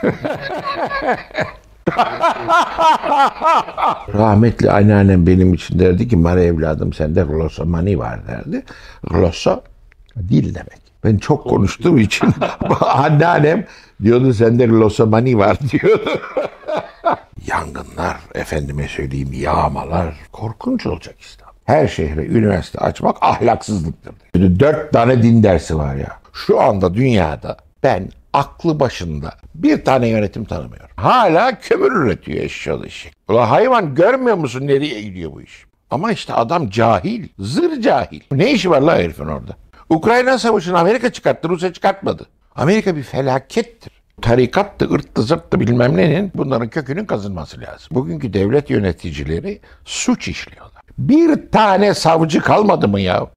Rahmetli anneannem benim için derdi ki Mari evladım sende glossomani var derdi. Glosso dil demek. Ben çok konuştuğum için anneannem diyordu sende glossomani var diyordu. Yangınlar, efendime söyleyeyim yağmalar korkunç olacak İstanbul. Her şehre üniversite açmak ahlaksızlıktır. 4 tane din dersi var ya. Şu anda dünyada ben aklı başında bir tane yönetim tanımıyorum. Hala kömür üretiyor eşyalı işi. Ulan hayvan görmüyor musun nereye gidiyor bu iş? Ama işte adam cahil, zır cahil. Ne işi var la herifin orada? Ukrayna Savaşı'nı Amerika çıkarttı, Rusya çıkartmadı. Amerika bir felakettir. Tarikattı, ırttı, zırttı bilmem nenin bunların kökünün kazınması lazım. Bugünkü devlet yöneticileri suç işliyorlar. Bir tane savcı kalmadı mı ya?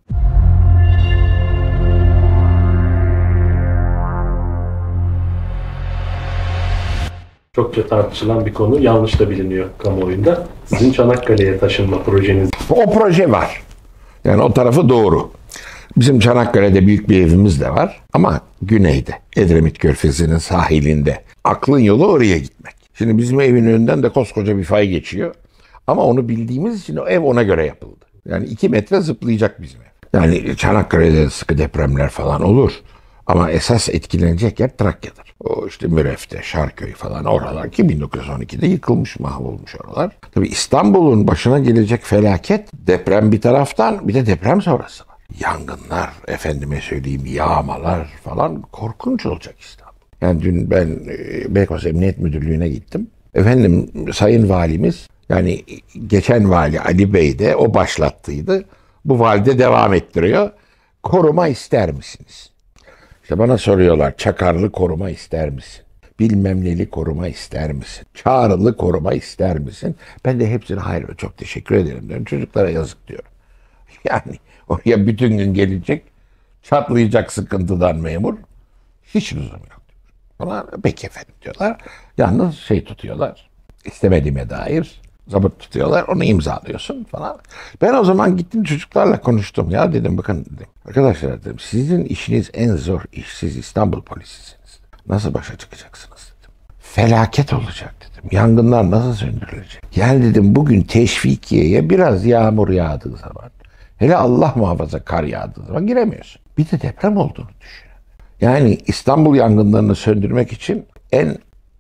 Çokça tartışılan bir konu, yanlış da biliniyor kamuoyunda. Sizin Çanakkale'ye taşınma projeniz. O proje var. Yani o tarafı doğru. Bizim Çanakkale'de büyük bir evimiz de var ama güneyde, Edremit Körfezi'nin sahilinde. Aklın yolu oraya gitmek. Şimdi bizim evin önünden de koskoca bir fay geçiyor. Ama onu bildiğimiz için o ev ona göre yapıldı. Yani 2 metre zıplayacak bizim ev. Yani Çanakkale'de sıkı depremler falan olur. Ama esas etkilenecek yer Trakya'dır. O işte Mürefte, Şarköy falan oralar ki 1912'de yıkılmış, mahvolmuş oralar. Tabii İstanbul'un başına gelecek felaket deprem bir taraftan bir de deprem sonrası var. Yangınlar, efendime söyleyeyim yağmalar falan korkunç olacak İstanbul. Yani dün ben Beykoz Emniyet Müdürlüğü'ne gittim. Efendim Sayın Valimiz yani geçen vali Ali Bey de o başlattıydı. Bu valide devam ettiriyor. Koruma ister misiniz? İşte bana soruyorlar Çakarlı koruma ister misin? Bilmem neli koruma ister misin? Çağrılı koruma ister misin? Ben de hepsine hayır çok teşekkür ederim diyorum. Çocuklara yazık diyorum. Yani oraya bütün gün gelecek, çatlayacak sıkıntıdan memur. Hiç lüzum yok diyor. Ona peki efendim diyorlar. Yalnız tutuyorlar. İstemediğime dair zabıt tutuyorlar. Onu imzalıyorsun falan. Ben o zaman gittim çocuklarla konuştum. Ya dedim bakın dedim. Arkadaşlar dedim sizin işiniz en zor iş. Siz İstanbul polisisiniz. Nasıl başa çıkacaksınız dedim. Felaket olacak dedim. Yangınlar nasıl söndürülecek? Yani dedim bugün Teşvikiye'ye biraz yağmur yağdığı zaman hele Allah muhafaza kar yağdığı zaman giremiyorsun. Bir de deprem olduğunu düşün. Yani İstanbul yangınlarını söndürmek için en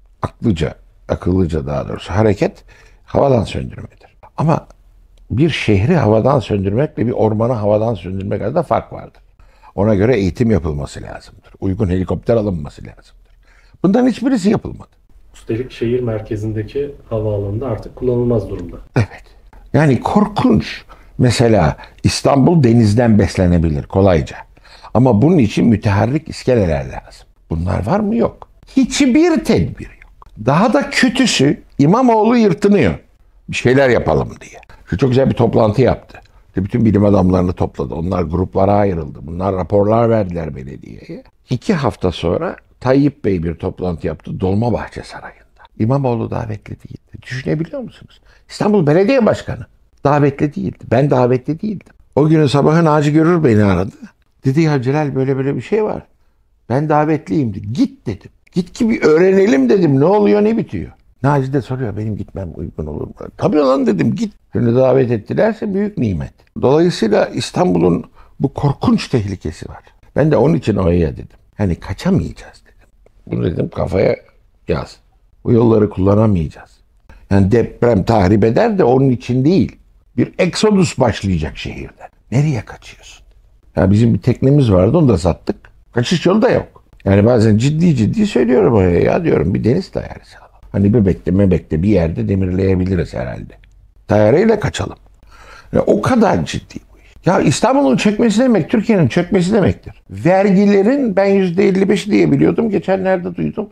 akıllıca daha doğrusu hareket havadan söndürmedir. Ama bir şehri havadan söndürmekle bir ormanı havadan söndürmek arasında fark vardır. Ona göre eğitim yapılması lazımdır. Uygun helikopter alınması lazımdır. Bundan hiçbirisi yapılmadı. Üstelik şehir merkezindeki havaalanı da artık kullanılmaz durumda. Evet. Yani korkunç. Mesela İstanbul denizden beslenebilir kolayca. Ama bunun için müteharrik iskeleler lazım. Bunlar var mı? Yok. Hiçbir tedbir yok. Daha da kötüsü İmamoğlu yırtınıyor. Bir şeyler yapalım diye. Çok güzel bir toplantı yaptı. Bütün bilim adamlarını topladı. Onlar gruplara ayrıldı. Bunlar raporlar verdiler belediyeye. 2 hafta sonra Tayyip Bey bir toplantı yaptı Dolmabahçe Sarayı'nda. İmamoğlu davetli değildi. Düşünebiliyor musunuz? İstanbul Belediye Başkanı davetli değildi. Ben davetli değildim. O günün sabahı Naci Görür beni aradı. Dedi ya Celal böyle bir şey var. Ben davetliyim dedi. Git dedim. Git ki bir öğrenelim dedim. Ne oluyor ne bitiyor. Naci de soruyor benim gitmem uygun olur mu? Tabii lan dedim git. Beni davet ettilerse büyük nimet. Dolayısıyla İstanbul'un bu korkunç tehlikesi var. Ben de onun için oraya dedim. Yani kaçamayacağız dedim. Bunu dedim kafaya yaz. Bu yolları kullanamayacağız. Yani deprem tahrip eder de onun için değil. Bir eksodus başlayacak şehirde. Nereye kaçıyorsun? Ya bizim bir teknemiz vardı onu da sattık. Kaçış yolu da yok. Yani bazen ciddi söylüyorum oraya ya diyorum bir deniz dairesi alalım. Hani Bebek'te bir yerde demirleyebiliriz herhalde. Daireyle kaçalım. Yani o kadar ciddi bu iş. Ya İstanbul'un çökmesi demek Türkiye'nin çökmesi demektir. Vergilerin ben %55 diye biliyordum. Geçenlerde duydum.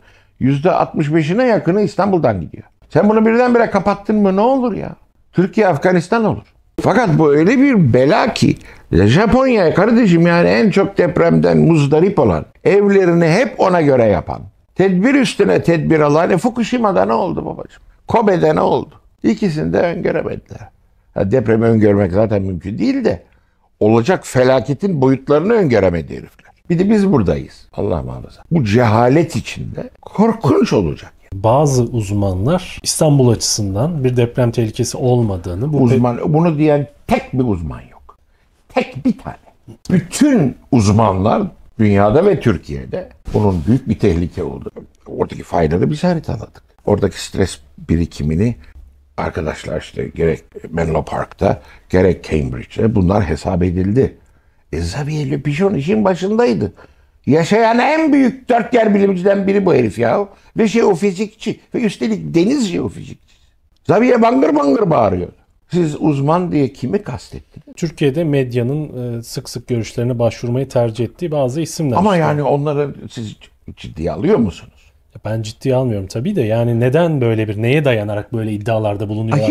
%65'ine yakını İstanbul'dan gidiyor. Sen bunu birdenbire kapattın mı ne olur ya? Türkiye Afganistan olur. Fakat bu öyle bir bela ki Japonya kardeşim yani en çok depremden muzdarip olan evlerini hep ona göre yapan tedbir üstüne tedbir alan Fukushima'da ne oldu babacığım? Kobe'de ne oldu? İkisini de öngöremediler. Depremi öngörmek zaten mümkün değil de olacak felaketin boyutlarını öngöremedi herifler. Bir de biz buradayız. Allah muhafaza. Bu cehalet içinde korkunç olacak. Bazı uzmanlar İstanbul açısından bir deprem tehlikesi olmadığını... Bunu diyen tek bir uzman yok. Tek bir tane. Bütün uzmanlar dünyada ve Türkiye'de bunun büyük bir tehlike olduğunu, oradaki faydaları biz haritaladık. Oradaki stres birikimini arkadaşlar işte gerek Menlo Park'ta gerek Cambridge'de bunlar hesap edildi. Xavier Le Pigeon işin başındaydı. Yaşayan en büyük 4 yer bilimciden biri bu herif ya. Ve jeofizikçi. Ve üstelik deniz jeofizikçisi. Xavier bangır bangır bağırıyor. Siz uzman diye kimi kastettiniz? Türkiye'de medyanın sık sık görüşlerine başvurmayı tercih ettiği bazı isimler. Ama yani onları siz ciddiye alıyor musunuz? Ben ciddiye almıyorum tabii de yani neden neye dayanarak böyle iddialarda bulunuyorlar?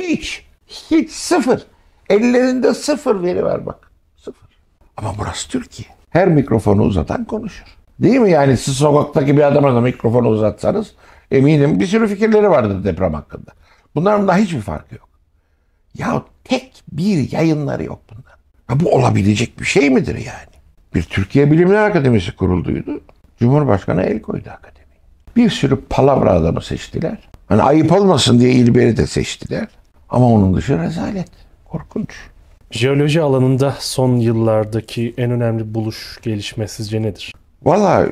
Hiç sıfır. Ellerinde sıfır veri var bak. Sıfır. Ama burası Türkiye. Her mikrofonu uzatan konuşur. Değil mi yani siz sokaktaki bir adama da mikrofonu uzatsanız eminim bir sürü fikirleri vardır deprem hakkında. Bunların da hiçbir farkı yok. Ya tek bir yayınları yok bundan. Ya bu olabilecek bir şey midir yani? Bir Türkiye Bilimler Akademisi kurulduydu. Cumhurbaşkanı el koydu akademiye. Bir sürü palavra adamı seçtiler. Hani ayıp olmasın diye İlber'i de seçtiler. Ama onun dışı rezalet. Korkunç. Jeoloji alanında son yıllardaki en önemli buluş, gelişme sizce nedir? Valla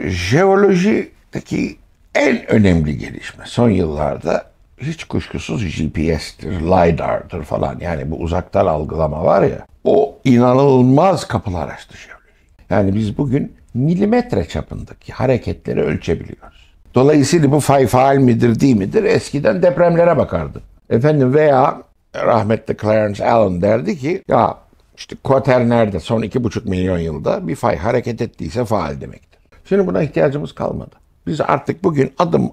jeolojideki en önemli gelişme son yıllarda hiç kuşkusuz GPS'tir, LiDAR'dır falan. Yani bu uzaktan algılama var ya, o inanılmaz kapılar açtı jeoloji. Yani biz bugün milimetre çapındaki hareketleri ölçebiliyoruz. Dolayısıyla bu fay faal midir değil midir? Eskiden depremlere bakardı. Efendim veya rahmetli Clarence Allen derdi ki ya işte Kuaternerde son 2,5 milyon yılda bir fay hareket ettiyse faal demektir. Şimdi buna ihtiyacımız kalmadı. Biz artık bugün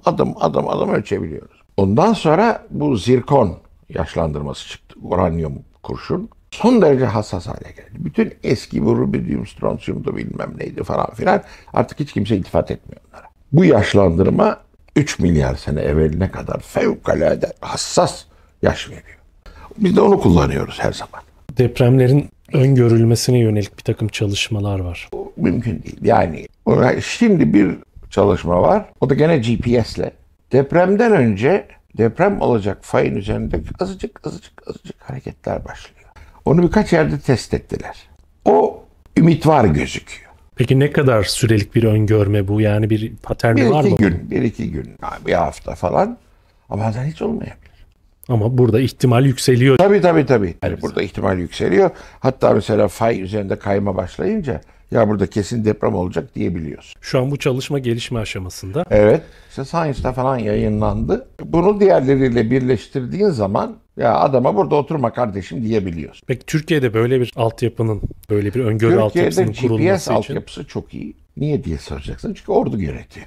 adım ölçebiliyoruz. Ondan sonra bu zirkon yaşlandırması çıktı. Uranyum kurşun. Son derece hassas hale geldi. Bütün eski bu rubidium, stronsiyumdu bilmem neydi falan filan artık hiç kimse iltifat etmiyor onlara. Bu yaşlandırma 3 milyar sene evveline kadar fevkalade hassas yaş veriyor. Biz de onu kullanıyoruz her zaman. Depremlerin öngörülmesine yönelik bir takım çalışmalar var. O mümkün değil. Yani şimdi bir çalışma var. O da gene GPS'le. Depremden önce deprem olacak fayın üzerinde azıcık hareketler başlıyor. Onu birkaç yerde test ettiler. O ümit var gözüküyor. Peki ne kadar sürelik bir öngörme bu? Yani bir paterni var mı? Bir iki gün, bir hafta falan. Ama bazen hiç olmayabilir. Ama burada ihtimal yükseliyor. Tabii. Yani burada ihtimal yükseliyor. Hatta mesela fay üzerinde kayma başlayınca ya burada kesin deprem olacak diyebiliyorsun. Şu an bu çalışma gelişme aşamasında. Evet. İşte Science'da falan yayınlandı. Bunu diğerleriyle birleştirdiğin zaman ya adama burada oturma kardeşim diyebiliyorsun. Peki Türkiye'de böyle bir altyapının, böyle bir öngörü altyapısının kurulması Türkiye'de için... GPS altyapısı çok iyi. Niye diye soracaksın? Çünkü ordu yönetiyor.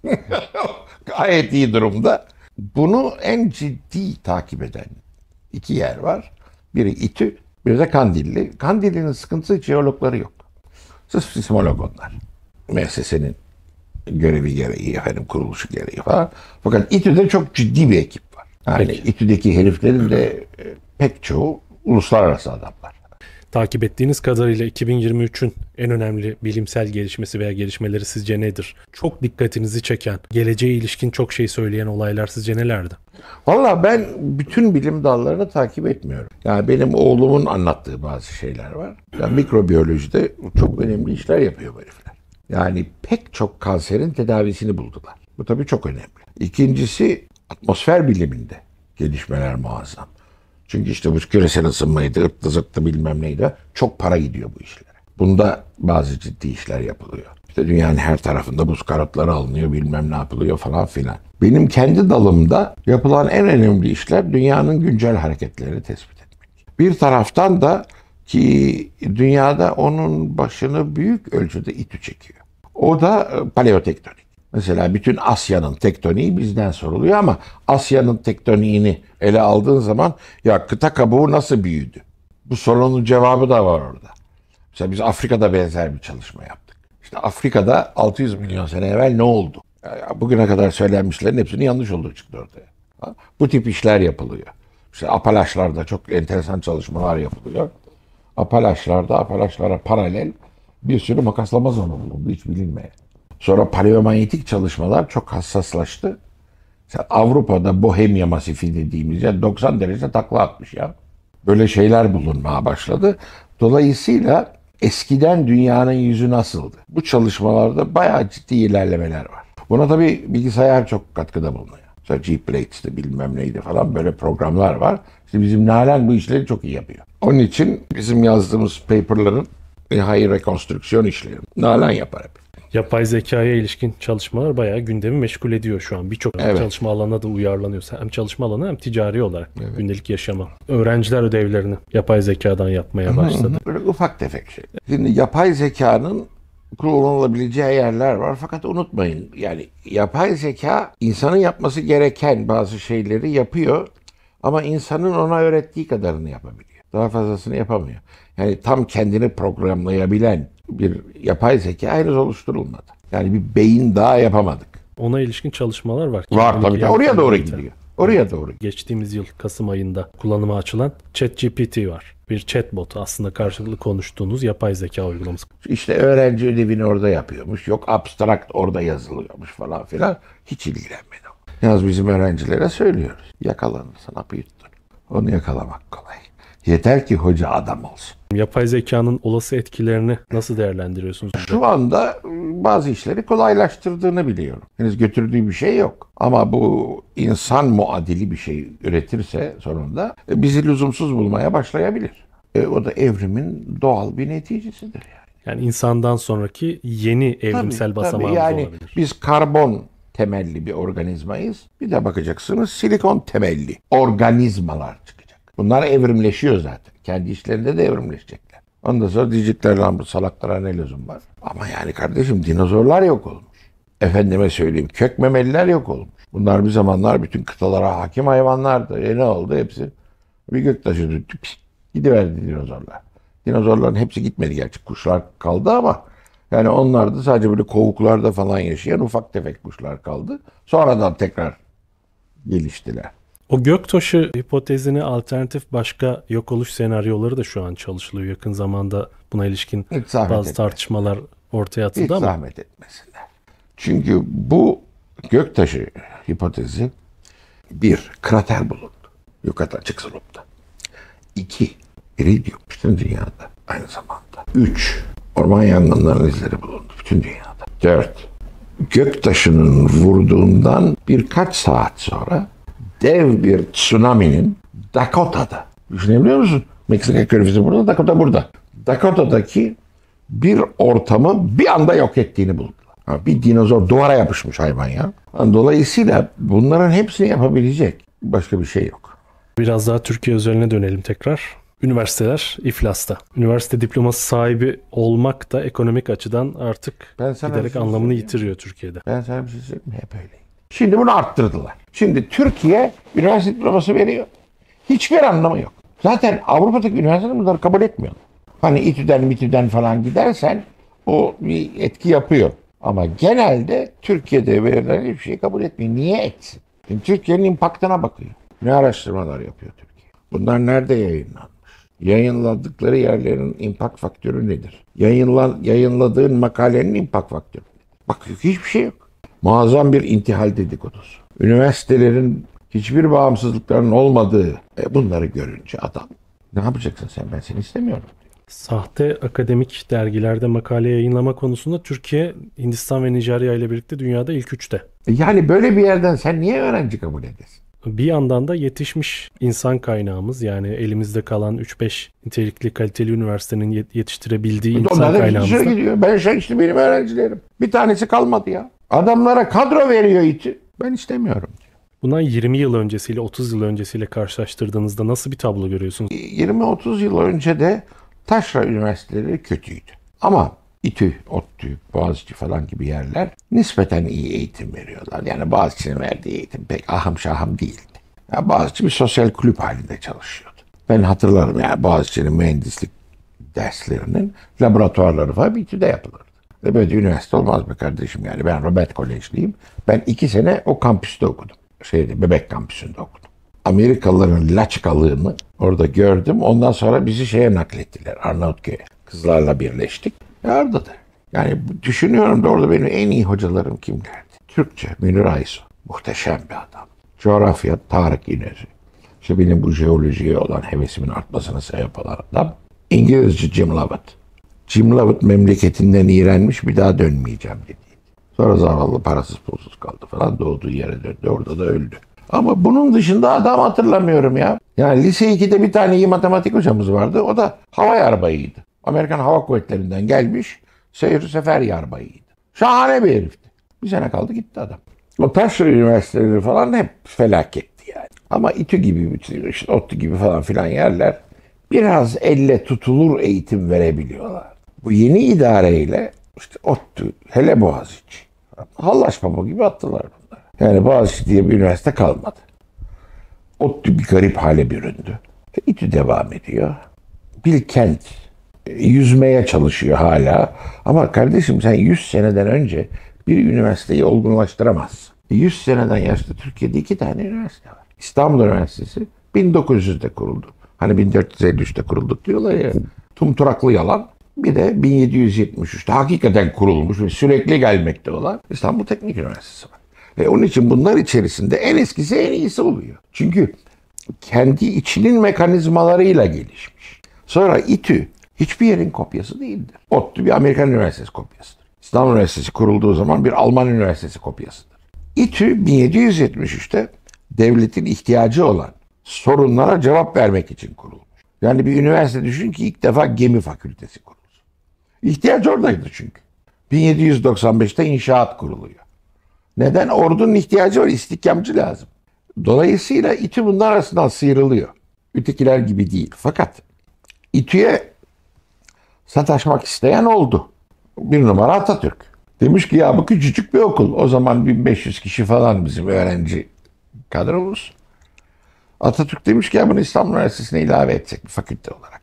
Gayet iyi durumda. Bunu en ciddi takip eden 2 yer var. Biri İTÜ, biri de Kandilli. Kandilli'nin sıkıntısı jeologları yok. Sırf sismolog onlar. Müessesenin görevi gereği, kuruluşu gereği falan. Fakat İTÜ'de çok ciddi bir ekip var. Yani Peki. İTÜ'deki heriflerin de pek çoğu uluslararası adamlar. Takip ettiğiniz kadarıyla 2023'ün en önemli bilimsel gelişmesi veya gelişmeleri sizce nedir? Çok dikkatinizi çeken, geleceğe ilişkin çok şey söyleyen olaylar sizce nelerdi? Valla ben bütün bilim dallarını takip etmiyorum. Yani benim oğlumun anlattığı bazı şeyler var. Yani mikrobiyolojide çok önemli işler yapıyor bu herifler. Yani pek çok kanserin tedavisini buldular. Bu tabii çok önemli. İkincisi atmosfer biliminde gelişmeler muazzam. Çünkü işte bu küresel ısınmaydı, ırttı zırttı bilmem neydi. Çok para gidiyor bu işlere. Bunda bazı ciddi işler yapılıyor. İşte dünyanın her tarafında buz kalıpları alınıyor, bilmem ne yapılıyor falan filan. Benim kendi dalımda yapılan en önemli işler dünyanın güncel hareketlerini tespit etmek. Bir taraftan da ki dünyada onun başını büyük ölçüde İTÜ çekiyor. O da paleotektonik. Mesela bütün Asya'nın tektoniği bizden soruluyor ama Asya'nın tektoniğini ele aldığın zaman ya kıta kabuğu nasıl büyüdü? Bu sorunun cevabı da var orada. Mesela biz Afrika'da benzer bir çalışma yaptık. İşte Afrika'da 600 milyon sene evvel ne oldu? Bugüne kadar söylenmişlerin hepsinin yanlış olduğu çıktı ortaya. Bu tip işler yapılıyor. İşte Apalaçlarda çok enteresan çalışmalar yapılıyor. Apalaçlara paralel Bir sürü makaslama zonu bulundu hiç bilinmeyen. Sonra paleomanyetik çalışmalar çok hassaslaştı. Mesela Avrupa'da Bohemia Masifi dediğimiz yer 90 derece takla atmış ya. Böyle şeyler bulunmaya başladı. Dolayısıyla eskiden dünyanın yüzü nasıldı? Bu çalışmalarda bayağı ciddi ilerlemeler var. Buna tabii bilgisayar çok katkıda bulunuyor. Mesela G-Plates'te bilmem neydi falan böyle programlar var. İşte bizim Nalan bu işleri çok iyi yapıyor. Onun için bizim yazdığımız paperların nihai rekonstrüksiyon işleri Nalan yapar hep. Yapay zekaya ilişkin çalışmalar bayağı gündemi meşgul ediyor şu an. Birçok çalışma alanına da uyarlanıyor. Hem çalışma alanı hem ticari olarak gündelik yaşama. Öğrenciler ödevlerini yapay zekadan yapmaya başladı. Böyle ufak tefek şey. Şimdi yapay zekanın kullanılabileceği yerler var. Fakat unutmayın yani yapay zeka insanın yapması gereken bazı şeyleri yapıyor. Ama insanın ona öğrettiği kadarını yapabiliyor. Daha fazlasını yapamıyor. Yani tam kendini programlayabilen bir yapay zeka henüz oluşturulmadı. Yani bir beyin daha yapamadık. Ona ilişkin çalışmalar var. Var tabii. Oraya doğru gidiyor. Oraya doğru. Geçtiğimiz yıl Kasım ayında kullanıma açılan ChatGPT var. Bir chatbot aslında karşılıklı konuştuğunuz yapay zeka uygulaması. İşte öğrenci ödevini orada yapıyormuş. Yok abstrakt orada yazılıyormuş falan filan. Hiç ilgilenmedi. Yalnız bizim öğrencilere söylüyoruz. Yakalanırsan hapı yuttun. Onu yakalamak kolay. Yeter ki hoca adam olsun. Yapay zekanın olası etkilerini nasıl değerlendiriyorsunuz? Şu anda bazı işleri kolaylaştırdığını biliyorum. Henüz götürdüğü bir şey yok. Ama bu insan muadili bir şey üretirse sonunda bizi lüzumsuz bulmaya başlayabilir. O da evrimin doğal bir neticesidir yani. Yani insandan sonraki yeni evrimsel basamağımız yani olabilir. Biz karbon temelli bir organizmayız. Bir de bakacaksınız silikon temelli organizmalar çıkacak. Bunlar evrimleşiyor zaten. Kendi işlerinde de evrimleşecekler. Ondan sonra diyecekler lan bu salaklara ne lüzum var. Ama yani kardeşim dinozorlar yok olmuş. Efendime söyleyeyim kök memeliler yok olmuş. Bunlar bir zamanlar bütün kıtalara hakim hayvanlardı. Ne oldu hepsi? Bir göktaşı düştü. Gidiverdi dinozorlar. Dinozorların hepsi gitmedi gerçi. Kuşlar kaldı ama yani onlar da sadece böyle kovuklarda falan yaşayan ufak tefek kuşlar kaldı. Sonradan tekrar geliştiler. O göktaşı hipotezine alternatif başka yok oluş senaryoları da şu an çalışılıyor. Yakın zamanda buna ilişkin bazı tartışmalar ortaya atıldı ama. Hiç zahmet etmesinler. Çünkü bu göktaşı hipotezi bir, krater bulundu. Yukarıdan çıksın orada. 2, iridyum bütün dünyada aynı zamanda. 3, orman yangınlarının izleri bulundu bütün dünyada. 4, göktaşının vurduğundan birkaç saat sonra dev bir tsunami'nin Dakota'da. Düşünebiliyor musun? Meksika körfezi burada, Dakota burada. Dakota'daki bir ortamı bir anda yok ettiğini buldular. Bir dinozor duvara yapışmış hayvan ya. Dolayısıyla bunların hepsini yapabilecek başka bir şey yok. Biraz daha Türkiye özeline dönelim tekrar. Üniversiteler iflasta. Üniversite diploması sahibi olmak da ekonomik açıdan artık giderek anlamını yitiriyor Türkiye'de. Ben sana bir şey söyleyeyim mi? Hep öyle. Şimdi bunu arttırdılar. Şimdi Türkiye üniversite diploması veriyor. Hiçbir anlamı yok. Zaten Avrupa'daki üniversiteler bunları kabul etmiyor. Hani İTÜ'den falan gidersen o bir etki yapıyor. Ama genelde Türkiye'de verilen hiçbir şey kabul etmiyor. Niye etsin? Şimdi Türkiye'nin impaktına bakıyor. Ne araştırmalar yapıyor Türkiye? Bunlar nerede yayınlanmış? Yayınladıkları yerlerin impact faktörü nedir? Yayınladığın makalenin impact faktörü nedir? Bakıyor ki hiçbir şey yok. Muazzam bir intihal dedikodusu. Üniversitelerin hiçbir bağımsızlıklarının olmadığı bunları görünce adam ne yapacaksın sen? Ben seni istemiyorum. Sahte akademik dergilerde makale yayınlama konusunda Türkiye, Hindistan ve Nijerya ile birlikte dünyada ilk 3'te. Yani böyle bir yerden sen niye öğrenci kabul edesin? Bir yandan da yetişmiş insan kaynağımız yani elimizde kalan 3-5 nitelikli kaliteli üniversitenin yetiştirebildiği insan kaynağımızda. Gidiyor. Ben işte benim öğrencilerim. Bir tanesi kalmadı ya. Adamlara kadro veriyor İTÜ. Ben istemiyorum diyor. Bundan 20 yıl öncesiyle 30 yıl öncesiyle karşılaştırdığınızda nasıl bir tablo görüyorsunuz? 20-30 yıl önce de taşra üniversiteleri kötüydü. Ama İTÜ, ODTÜ, Boğaziçi falan gibi yerler nispeten iyi eğitim veriyorlar. Yani Boğaziçi'nin verdiği eğitim pek ahım şahım değildi. Yani Boğaziçi bir sosyal kulüp halinde çalışıyordu. Ben hatırlarım yani Boğaziçi'nin mühendislik derslerinin laboratuvarları falan İTÜ'de yapılırdı. Ve böyle üniversite olmaz be kardeşim yani. Ben Robert Kolejliyim. Ben 2 sene o kampüste okudum. Bebek kampüsünde okudum. Amerikalıların laçkalığını orada gördüm. Ondan sonra bizi naklettiler Arnavutköy'e. Kızlarla birleştik. Orada da. Yani düşünüyorum da orada benim en iyi hocalarım kimlerdi? Türkçe, Münir Aysu. Muhteşem bir adam. Coğrafya, Tarık İneri. İşte benim bu jeolojiye olan hevesimin artmasına sebep olan adam. İngilizce Jim Lovett. Jim Lovett memleketinden iğrenmiş, bir daha dönmeyeceğim dedi. Sonra zavallı parasız pulsuz kaldı falan, doğduğu yere döndü, orada da öldü. Ama bunun dışında adam hatırlamıyorum ya. Yani lise 2'de bir tane iyi matematik hocamız vardı. O da hava yarbayıydı. Amerikan Hava Kuvvetleri'nden gelmiş, seyir sefer yarbayıydı. Şahane bir herifti. Bir sene kaldı gitti adam. O taşra üniversiteleri falan hep felaketti yani. Ama İTÜ gibi, işte ODTÜ gibi falan filan yerler biraz elle tutulur eğitim verebiliyorlar. Bu yeni idareyle işte ODTÜ, hele Boğaziçi, Hallaç Pamuk gibi attılar bunları. Yani Boğaziçi diye bir üniversite kalmadı. ODTÜ bir garip hale büründü. İTÜ devam ediyor. Bilkent yüzmeye çalışıyor hala. Ama kardeşim sen 100 seneden önce bir üniversiteyi olgunlaştıramazsın. 100 seneden yaşlı Türkiye'de 2 tane üniversite var. İstanbul Üniversitesi 1900'de kuruldu. Hani 1453'te kurulduk diyorlar ya. Tumturaklı yalan. Bir de 1773'te hakikaten kurulmuş ve sürekli gelmekte olan İstanbul Teknik Üniversitesi var. Ve onun için bunlar içerisinde en eskisi en iyisi oluyor. Çünkü kendi içinin mekanizmalarıyla gelişmiş. Sonra İTÜ hiçbir yerin kopyası değildir. ODTÜ bir Amerikan Üniversitesi kopyasıdır. İstanbul Üniversitesi kurulduğu zaman bir Alman Üniversitesi kopyasıdır. İTÜ 1773'te devletin ihtiyacı olan sorunlara cevap vermek için kurulmuş. Yani bir üniversite düşün ki ilk defa gemi fakültesi kurulsun. İhtiyaç oradaydı çünkü. 1795'te inşaat kuruluyor. Neden? Ordunun ihtiyacı var, istihkamcı lazım. Dolayısıyla İTÜ bunlar arasından sıyrılıyor. Ötekiler gibi değil. Fakat İTÜ'ye sataşmak isteyen oldu. Bir numara Atatürk. Demiş ki ya bu küçücük bir okul. O zaman 1500 kişi falan bizim öğrenci kadromuz. Atatürk demiş ki ya bunu İstanbul Üniversitesi'ne ilave etsek bir fakülte olarak.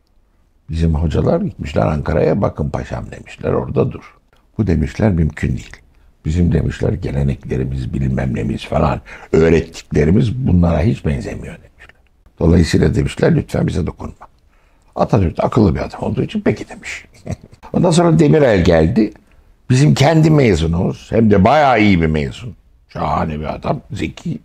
Bizim hocalar gitmişler Ankara'ya, bakın paşam demişler, orada dur. Bu demişler mümkün değil. Bizim demişler geleneklerimiz, bilmem nemiz falan, öğrettiklerimiz bunlara hiç benzemiyor demişler. Dolayısıyla demişler lütfen bize dokunma. Atatürk de akıllı bir adam olduğu için peki demiş. Ondan sonra Demirel geldi. Bizim kendi mezunumuz, hem de bayağı iyi bir mezun. Şahane bir adam, zeki.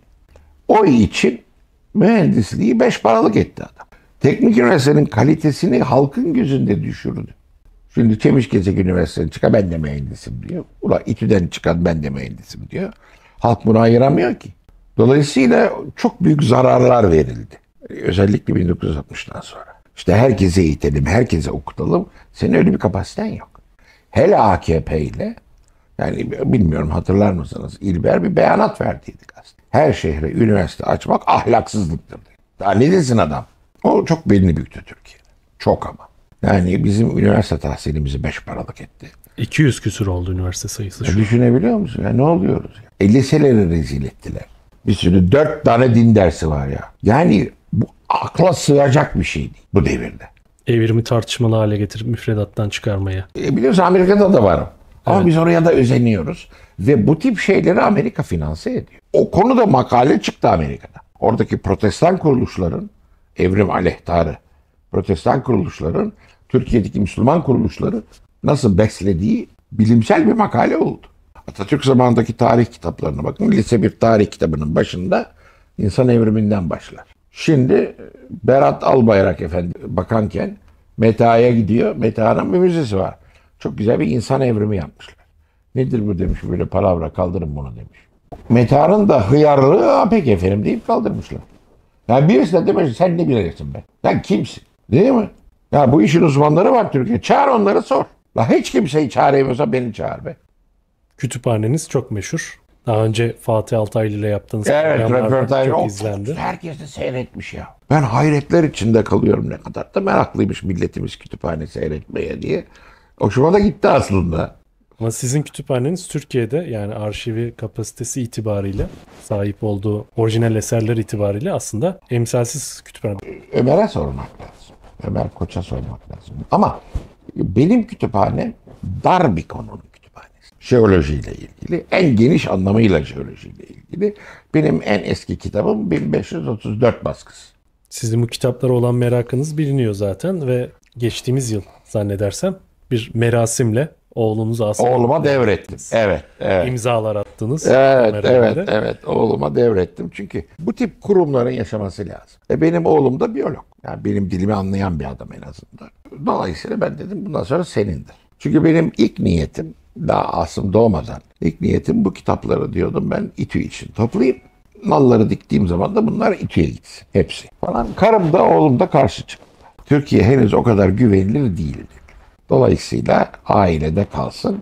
O için mühendisliği 5 paralık etti adam. Teknik üniversitenin kalitesini halkın gözünde düşürdü. Şimdi Çemişgezek Üniversitesi'nden çıkan ben de mühendisim diyor. Ulan İTÜ'den çıkan ben de mühendisim diyor. Halk bunu ayıramıyor ki. Dolayısıyla çok büyük zararlar verildi. Özellikle 1960'dan sonra. İşte herkese eğitelim, herkese okutalım. Senin öyle bir kapasiten yok. Hele AKP ile, yani bilmiyorum hatırlar mısınız? İlber bir beyanat verdiydi gazete. Her şehre üniversite açmak ahlaksızlıktır. Daha ne desin adam? O çok belini büktü Türkiye'de. Çok ama. Yani bizim üniversite tahsilimizi 5 paralık etti. 200 küsur oldu üniversite sayısı şu an. Düşünebiliyor musun? Ya ne oluyoruz? Ya? Liseleri rezil ettiler. Bir sürü 4 tane din dersi var ya. Yani bu akla sığacak bir şey değil bu devirde. Evrimi tartışmalı hale getirip müfredattan çıkarmaya. Biliyorsun Amerika'da da var. Ama Evet. biz oraya da özeniyoruz. Ve bu tip şeyleri Amerika finanse ediyor. O konuda makale çıktı Amerika'da. Oradaki protestan kuruluşların, evrim aleyhtarı protestan kuruluşların, Türkiye'deki Müslüman kuruluşları nasıl beslediği bilimsel bir makale oldu. Atatürk zamanındaki tarih kitaplarına bakın. Lise bir tarih kitabının başında insan evriminden başlar. Şimdi Berat Albayrak efendi bakanken Meta'ya gidiyor. Meta'nın bir müzesi var. Çok güzel bir insan evrimi yapmışlar. Nedir bu demiş, böyle palavra, kaldırın bunu demiş. Meta'nın da hıyarlığı peki efendim deyip kaldırmışlar. Yani birisi de demiş sen ne bilirsin be? Sen kimsin? Değil mi? Ya bu işin uzmanları var Türkiye. Çağır onları sor. La hiç kimseyi çağıramıyorsa beni çağır be. Kütüphaneniz çok meşhur. Daha önce Fatih Altaylı ile yaptığınız Evet, programlardan röportaj çok çok izlendi. herkes de seyretmiş ya. Ben hayretler içinde kalıyorum, ne kadar da meraklıymış milletimiz kütüphane seyretmeye diye. Hoşuma da gitti aslında. Ama sizin kütüphaneniz Türkiye'de, yani arşivi kapasitesi itibariyle, sahip olduğu orijinal eserler itibariyle aslında emsalsiz kütüphane. Ömer'e sormak lazım. Ömer Koç'a sormak lazım. Ama benim kütüphanem dar bir konunun kütüphanesi. Jeolojiyle ilgili, en geniş anlamıyla jeolojiyle ilgili. Benim en eski kitabım 1534 baskısı. Sizin bu kitaplara olan merakınız biliniyor zaten ve geçtiğimiz yıl zannedersem bir merasimle oğlunuzu aslında Oğluma devrettim. Evet, evet. imzalar attınız. Evet. Oğluma devrettim. Çünkü bu tip kurumların yaşaması lazım. Benim oğlum da biyolog. Yani benim dilimi anlayan bir adam en azından. Dolayısıyla ben dedim bundan sonra senindir. Çünkü benim ilk niyetim, daha Asım doğmadan, ilk niyetim bu kitapları diyordum ben İTÜ için toplayayım. Nalları diktiğim zaman da bunlar İTÜ'ye gitsin. Hepsi falan. Karım da oğlum da karşı çıktı. Türkiye henüz o kadar güvenilir değildi. Dolayısıyla ailede kalsın.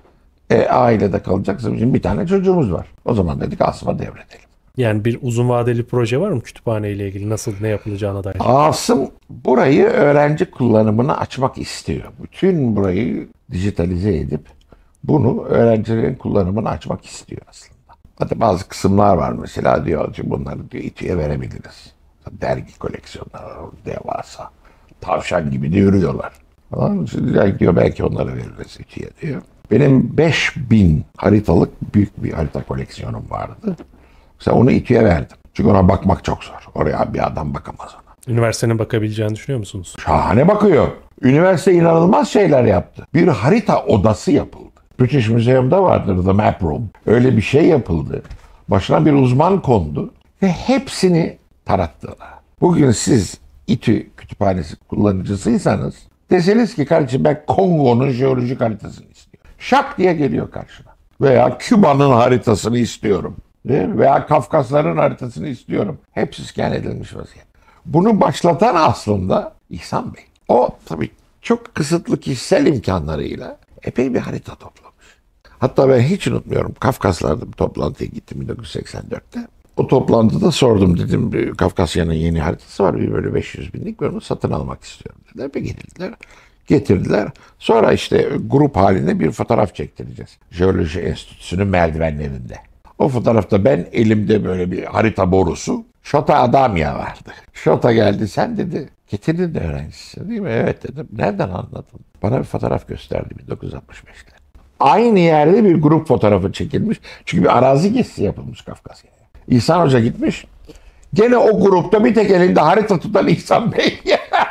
Ailede kalacaksa bizim bir tane çocuğumuz var. O zaman dedik Asım'a devredelim. Yani bir uzun vadeli proje var mı kütüphane ile ilgili? Nasıl, ne yapılacağına dair? Asım burayı öğrenci kullanımına açmak istiyor. Bütün burayı dijitalize edip bunu öğrencilerin kullanımına açmak istiyor aslında. Hatta bazı kısımlar var mesela diyor ki bunları diyor İTÜ'ye verebiliriz. Dergi koleksiyonları devasa. Tavşan gibi de yürüyorlar. Falan. Şimdi diyor belki onları veririz İTÜ'ye diyor. Benim 5000 haritalık büyük bir harita koleksiyonum vardı. Mesela onu İTÜ'ye verdim. Çünkü ona bakmak çok zor. Oraya bir adam bakamaz ona. Üniversitenin bakabileceğini düşünüyor musunuz? Şahane bakıyor. Üniversite inanılmaz şeyler yaptı. Bir harita odası yapıldı. British Museum'da vardır The Map Room. Öyle bir şey yapıldı. Başına bir uzman kondu. Ve hepsini tarattılar. Bugün siz İTÜ kütüphanesi kullanıcısıysanız deseniz ki kardeşim ben Kongo'nun jeolojik haritasını istiyorum. Şak diye geliyor karşına. Veya Küba'nın haritasını istiyorum. Veya Kafkasların haritasını istiyorum. Hepsi scan edilmiş vaziyette. Bunu başlatan aslında İhsan Bey. O tabii çok kısıtlı kişisel imkanlarıyla epey bir harita toplamış. Hatta ben hiç unutmuyorum. Kafkaslar'da bir toplantıya gittim 1984'te. O toplantıda sordum dedim Kafkasya'nın yeni haritası var. Bir böyle 500 binlik ben onu satın almak istiyorum dediler. Ve getirdiler. Sonra işte grup halinde bir fotoğraf çektireceğiz. Jeoloji Enstitüsü'nün merdivenlerinde. O fotoğrafta ben elimde böyle bir harita borusu. Şota Adamya vardı. Şota geldi sen dedi. Getirdin de öğrencisi değil mi? Evet dedim. Nereden anladın? Bana bir fotoğraf gösterdi 1965'te. Aynı yerde bir grup fotoğrafı çekilmiş. Çünkü bir arazi gezisi yapılmış Kafkasya'ya. İhsan Hoca gitmiş. Gene o grupta bir tek elinde harita tutan İhsan Bey.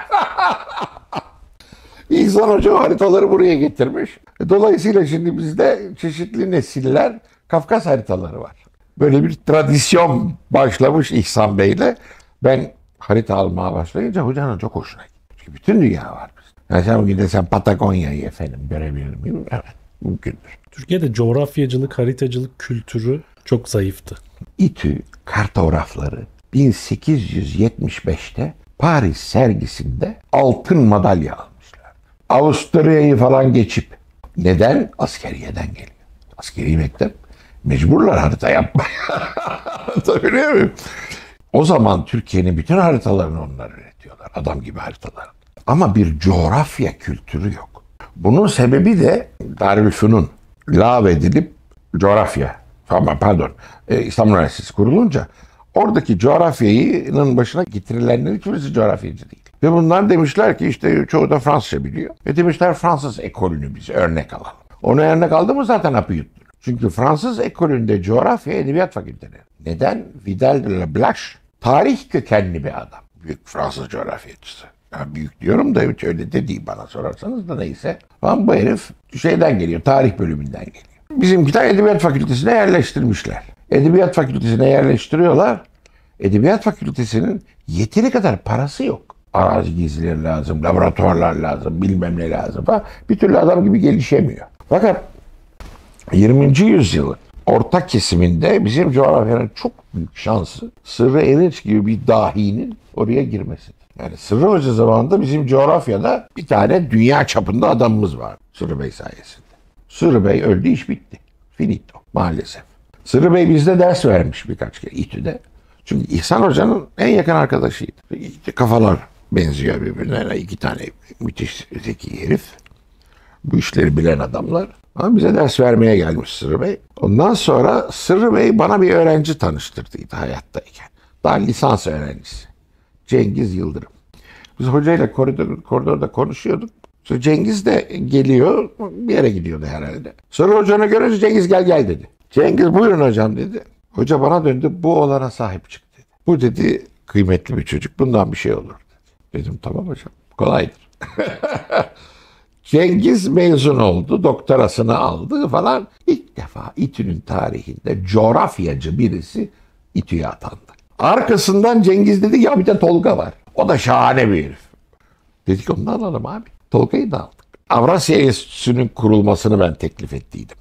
İhsan Hoca o haritaları buraya getirmiş. Dolayısıyla şimdi bizde çeşitli nesiller Kafkas haritaları var. Böyle bir tradisyon başlamış İhsan Bey'le. Ben harita almaya başlayınca hocanın çok hoşuna gitti. Çünkü bütün dünya var bizde. Yani sen bugün de sen Patagonya'yı efendim görebilir miyim? Evet, mümkündür. Türkiye'de coğrafyacılık, haritacılık kültürü çok zayıftı. İTÜ kartografları 1875'te Paris sergisinde altın madalya almışlar. Avusturya'yı falan geçip. Neden? Askeriyeden geliyor. Askeri mektep mecburlar harita yapmaya. Tabii değil mi? O zaman Türkiye'nin bütün haritalarını onlar üretiyorlar. Adam gibi haritalar. Ama bir coğrafya kültürü yok. Bunun sebebi de Darülfünun lağvedilip İstanbul Üniversitesi kurulunca oradaki coğrafyanın başına getirilenlerin hiçbirisi coğrafyacı değil. Ve bunlar demişler ki işte çoğu da Fransızca biliyor. Ve demişler Fransız ekolünü biz örnek alalım. Onu örnek aldı mı zaten hapı yuttu. Çünkü Fransız ekolünde coğrafya edebiyat fakülteleri. Neden? Vidal de la Blache tarih kökenli bir adam. Büyük Fransız coğrafyacısı. Yani büyük diyorum da hiç öyle de değil bana sorarsanız da neyse. Ama bu herif şeyden geliyor, tarih bölümünden geliyor. Bizimkiler edebiyat fakültesine yerleştirmişler. Edebiyat fakültesine yerleştiriyorlar. Edebiyat fakültesinin yeteri kadar parası yok. Arazi gezileri lazım, laboratuvarlar lazım, bilmem ne lazım falan. Bir türlü adam gibi gelişemiyor. Fakat 20. yüzyılın orta kesiminde bizim coğrafyanın çok büyük şansı Sırrı Erinç gibi bir dahinin oraya girmesi. Yani Sırrı Hoca zamanında bizim coğrafyada bir tane dünya çapında adamımız var Sırrı Bey sayesinde. Sırrı Bey öldü, iş bitti. Finito maalesef. Sırrı Bey bizde ders vermiş birkaç kere İTÜ'de. Çünkü İhsan Hoca'nın en yakın arkadaşıydı. Kafalar benziyor birbirine. İki tane müthiş zeki herif. Bu işleri bilen adamlar. Ama bize ders vermeye gelmiş Sırrı Bey. Ondan sonra Sırrı Bey bana bir öğrenci tanıştırdıydı hayattayken. Daha lisans öğrencisi. Cengiz Yıldırım. Biz hocayla koridorda konuşuyorduk. Sonra Cengiz de geliyor. Bir yere gidiyordu herhalde. Sonra hocanı görünce Cengiz gel dedi. Cengiz buyurun hocam dedi. Hoca bana döndü. Bu oğlana sahip çık dedi. Bu dedi kıymetli bir çocuk. Bundan bir şey olur dedi. Dedim tamam hocam. Kolaydır. Cengiz mezun oldu, doktorasını aldı falan. İlk defa İTÜ'nün tarihinde coğrafyacı birisi İTÜ'ye atandı. Arkasından Cengiz dedi ya bir de Tolga var. O da şahane bir herif. Dedik onu da alalım abi. Tolga'yı da aldık. Avrasya Enstitüsü'nün kurulmasını ben teklif ettiydim.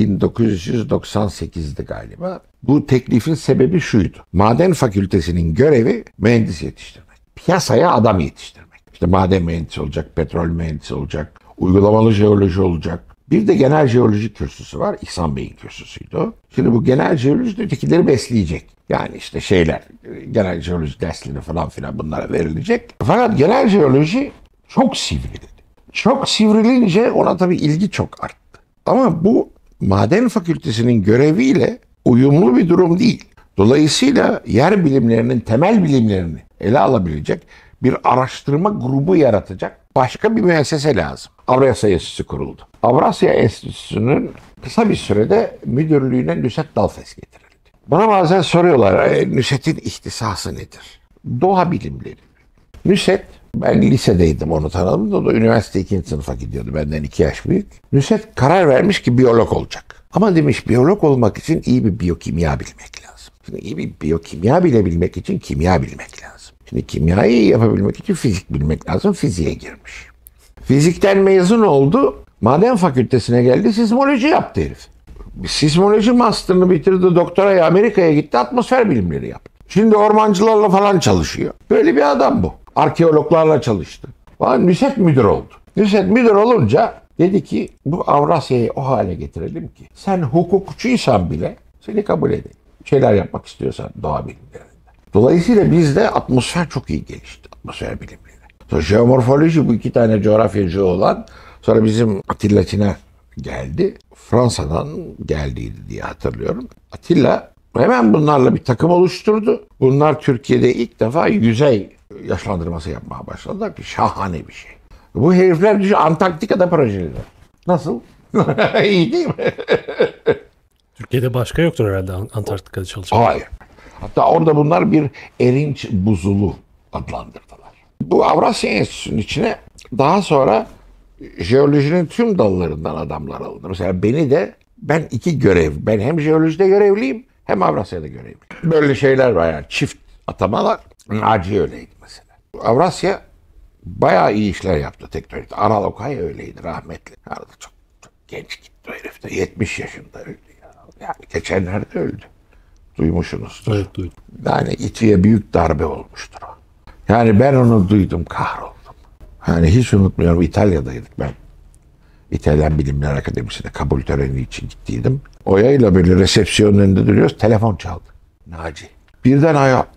1998'di galiba. Bu teklifin sebebi şuydu. Maden fakültesinin görevi mühendis yetiştirmek. Piyasaya adam yetiştirmek. İşte maden mühendisi olacak, petrol mühendisi olacak, uygulamalı jeoloji olacak. Bir de genel jeoloji kürsüsü var. İhsan Bey'in kürsüsüydü o. Şimdi bu genel jeoloji de ötekileri besleyecek. Yani işte genel jeoloji dersleri falan filan bunlara verilecek. Fakat genel jeoloji çok sivrildi. Çok sivrilince ona tabii ilgi çok arttı. Ama bu maden fakültesinin göreviyle uyumlu bir durum değil. Dolayısıyla yer bilimlerinin temel bilimlerini ele alabilecek bir araştırma grubu yaratacak başka bir müessese lazım. Avrasya Enstitüsü kuruldu. Avrasya Enstitüsü'nün kısa bir sürede müdürlüğüne Nusret Dalfes getirildi. Bana bazen soruyorlar Nusret'in ihtisası nedir? Doğa bilimleri. Nusret, ben lisedeydim onu tanıdım. O da üniversite 2. sınıfa gidiyordu. Benden 2 yaş büyük. Nusret karar vermiş ki biyolog olacak. Ama demiş biyolog olmak için iyi bir biyokimya bilmek lazım. Şimdi iyi bir biyokimya bilebilmek için kimya bilmek lazım. Şimdi kimyayı iyi yapabilmek için fizik bilmek lazım. Fiziğe girmiş. Fizikten mezun oldu. Maden fakültesine geldi. Sismoloji yaptı herif. Sismoloji master'ını bitirdi. Doktoraya Amerika'ya gitti. Atmosfer bilimleri yaptı. Şimdi ormancılarla falan çalışıyor. Böyle bir adam bu. Arkeologlarla çalıştı. Nusret müdür oldu. Nusret müdür olunca dedi ki bu Avrasya'yı o hale getirelim ki sen hukukçuysan bile seni kabul edelim. Şeyler yapmak istiyorsan doğa bilimlerinde. Dolayısıyla bizde atmosfer çok iyi gelişti. Atmosfer bilimleri. Sonra jeomorfoloji bu 2 tane coğrafyacı olan. Sonra bizim Atilla Çiner geldi. Fransa'dan geldiydi diye hatırlıyorum. Atilla hemen bunlarla bir takım oluşturdu. Bunlar Türkiye'de ilk defa yüzey yaşlandırması yapmaya başladılar ki şahane bir şey. Bu herifler düşün Antarktika'da projeleri. Nasıl? İyi değil mi? Türkiye'de başka yoktur herhalde Antarktika'da çalışan. Hayır. Hatta orada bunlar bir erinç buzulu adlandırdılar. Bu Avrasya Enstitüsü'nün içine daha sonra jeolojinin tüm dallarından adamlar alındı. Mesela ben 2 görev. Ben hem jeolojide görevliyim hem Avrasya'da görevliyim. Böyle şeyler var yani çift atamalar. Naci öyleydi mesela. Avrasya bayağı iyi işler yaptı tektonikte. Aral Okay öyleydi rahmetli. Arada çok genç gitti o herif de. 70 yaşında öldü ya. Yani geçenlerde öldü. Duymuşsunuzdur. Evet duydum. Yani İTÜ'ye büyük darbe olmuştur o. Yani ben onu duydum kahroldum. Yani hiç unutmuyorum İtalya'daydık ben. İtalyan Bilimler Akademisi'ne kabul töreni için gittiydim. Oya'yla böyle resepsiyonun önünde duruyoruz. Telefon çaldı. Naci. Birden ayağa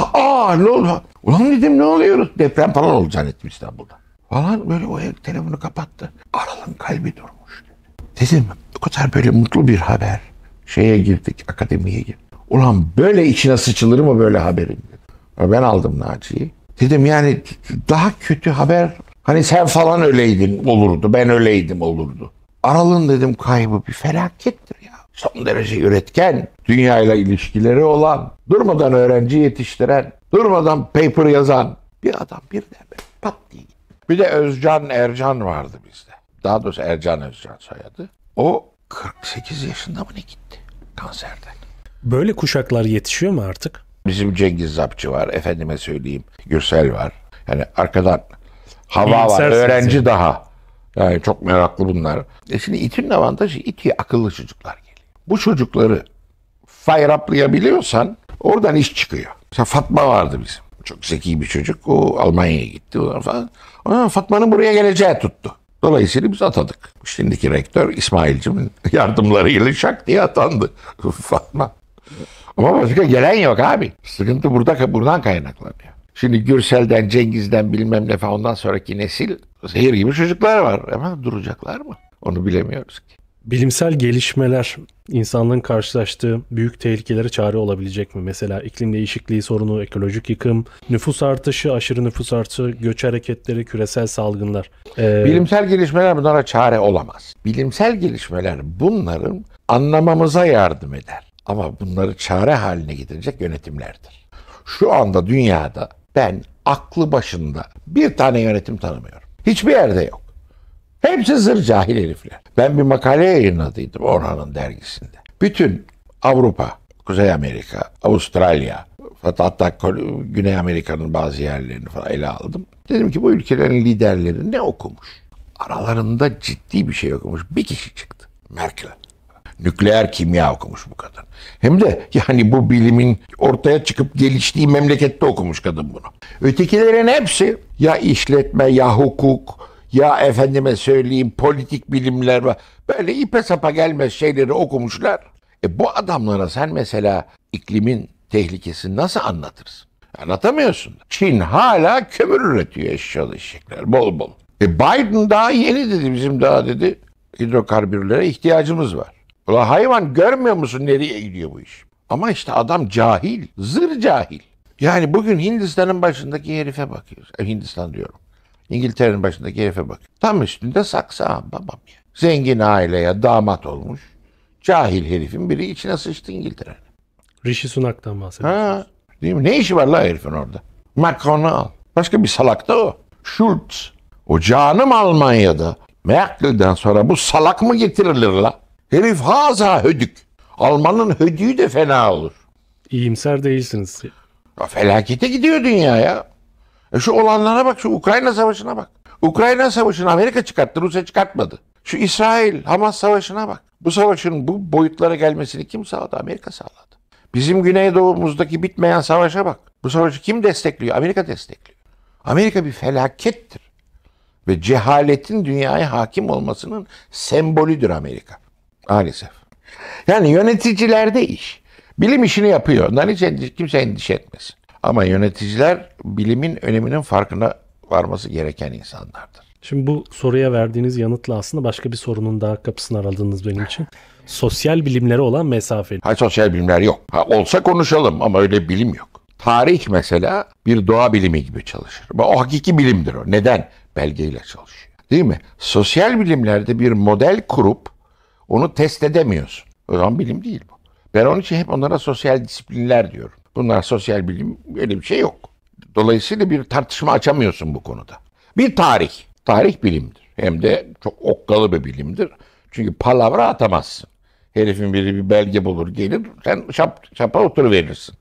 ne oldu? Ulan dedim ne oluyoruz? Deprem falan oldu zannettim İstanbul'da. Falan böyle Oya telefonu kapattı. Aral'ın kalbi durmuş dedi. Dedim bu kadar böyle mutlu bir haber. Şeye girdik, akademiye girdik. Ulan böyle içine sıçılır mı böyle haberin? Ben aldım Naci'yi. Dedim yani daha kötü haber. Hani sen falan öyleydin olurdu. Ben öyleydim olurdu. Aral'ın dedim kaybı bir felakettir ya. Son derece üretken, dünyayla ilişkileri olan, durmadan öğrenci yetiştiren, durmadan paper yazan bir adam birden pat diye gitti. Bir de Özcan Ercan vardı bizde. Daha doğrusu Ercan Özcan soyadı. O 48 yaşında mı ne gitti kanserden. Böyle kuşaklar yetişiyor mu artık? Bizim Cengiz Zapçı var, efendime söyleyeyim Gürsel var. Yani arkadan Hava var, öğrenci yani. Daha. Yani çok meraklı bunlar. Şimdi İTÜ'nün avantajı İTÜ'ye akıllı çocuklar geliyor. Bu çocukları fire up'layabiliyorsan oradan iş çıkıyor. Mesela Fatma vardı bizim. Çok zeki bir çocuk. O Almanya'ya gitti falan. Ama Fatma'nın buraya geleceği tuttu. Dolayısıyla biz atadık. Şimdiki rektör İsmail'cimin yardımlarıyla şak diye atandı Fatma. Ama başka gelen yok abi. Sıkıntı buradan kaynaklanıyor. Şimdi Gürsel'den, Cengiz'den bilmem ne falan ondan sonraki nesil zehir gibi çocuklar var. Ama duracaklar mı? Onu bilemiyoruz ki. Bilimsel gelişmeler insanlığın karşılaştığı büyük tehlikelere çare olabilecek mi? Mesela iklim değişikliği sorunu, ekolojik yıkım, nüfus artışı, aşırı nüfus artışı, göç hareketleri, küresel salgınlar. Bilimsel gelişmeler bunlara çare olamaz. Bilimsel gelişmeler bunların anlamamıza yardım eder. Ama bunları çare haline getirecek yönetimlerdir. Şu anda dünyada ben aklı başında bir tane yönetim tanımıyorum. Hiçbir yerde yok. Hepsi zır cahil herifler. Ben bir makale yayınladıydım Orhan'ın dergisinde. Bütün Avrupa, Kuzey Amerika, Avustralya, hatta Güney Amerika'nın bazı yerlerini falan ele aldım. Dedim ki bu ülkelerin liderleri ne okumuş? Aralarında ciddi bir şey okumuş. Bir kişi çıktı. Merkel. Nükleer kimya okumuş bu kadın. Hem de yani bu bilimin ortaya çıkıp geliştiği memlekette okumuş kadın bunu. Ötekilerin hepsi ya işletme ya hukuk ya efendime söyleyeyim politik bilimler var. Böyle ipe sapa gelmez şeyleri okumuşlar. Bu adamlara sen mesela iklimin tehlikesini nasıl anlatırsın? Anlatamıyorsun. Çin hala kömür üretiyor eşyalı eşekler bol bol. Biden daha yeni dedi, bizim daha dedi hidrokarbürlere ihtiyacımız var. Ulan hayvan, görmüyor musun nereye gidiyor bu iş? Ama işte adam cahil, zır cahil. Yani bugün Hindistan'ın başındaki herife bakıyoruz. Hindistan diyorum. İngiltere'nin başındaki herife bak. Tam üstünde saksı babam ya. Zengin aileye damat olmuş. Cahil herifin biri içine sıçtı İngiltere'nin. Rishi Sunak'tan bahsediyorsunuz. Ha, değil mi? Ne işi var la herifin orada? Macron'u al. Başka bir salak da o. Schulz. O canım Almanya'da. Merkel'den sonra bu salak mı getirilir la? Herif haza hödük. Almanın hödüğü de fena olur. İyimser değilsiniz. Ya felakete gidiyor dünya ya. Şu olanlara bak, şu Ukrayna Savaşı'na bak. Ukrayna Savaşı'nı Amerika çıkarttı, Rusya çıkartmadı. Şu İsrail-Hamas Savaşı'na bak. Bu savaşın bu boyutlara gelmesini kim sağladı? Amerika sağladı. Bizim Güneydoğumuzdaki bitmeyen savaşa bak. Bu savaşı kim destekliyor? Amerika destekliyor. Amerika bir felakettir. Ve cehaletin dünyaya hakim olmasının sembolüdür Amerika. Maalesef. Yani yöneticilerde iş. Bilim işini yapıyor. Ondan hiç kimse endişe etmesin. Ama yöneticiler bilimin öneminin farkına varması gereken insanlardır. Şimdi bu soruya verdiğiniz yanıtla aslında başka bir sorunun daha kapısını araladınız benim için. Sosyal bilimlere olan mesafeli. Hayır, sosyal bilimler yok. Olsa konuşalım ama öyle bilim yok. Tarih mesela bir doğa bilimi gibi çalışır. O hakiki bilimdir o. Neden? Belgeyle çalışıyor. Değil mi? Sosyal bilimlerde bir model kurup onu test edemiyorsun. O zaman bilim değil bu. Ben onun için hep onlara sosyal disiplinler diyorum. Bunlar sosyal bilim, öyle bir şey yok. Dolayısıyla bir tartışma açamıyorsun bu konuda. Bir tarih. Tarih bilimdir. Hem de çok okkalı bir bilimdir. Çünkü palavra atamazsın. Herifin biri bir belge bulur gelir, sen şapa oturuverirsin.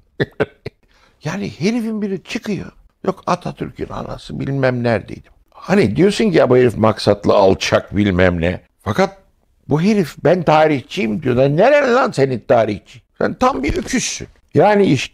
Yani herifin biri çıkıyor. Yok Atatürk'ün anası bilmem neredeydi. Hani diyorsun ki ya bu herif maksatlı, alçak bilmem ne. Fakat bu herif ben tarihçiyim diyor. Nerede lan senin tarihçi? Sen tam bir öküzsün. Yani iş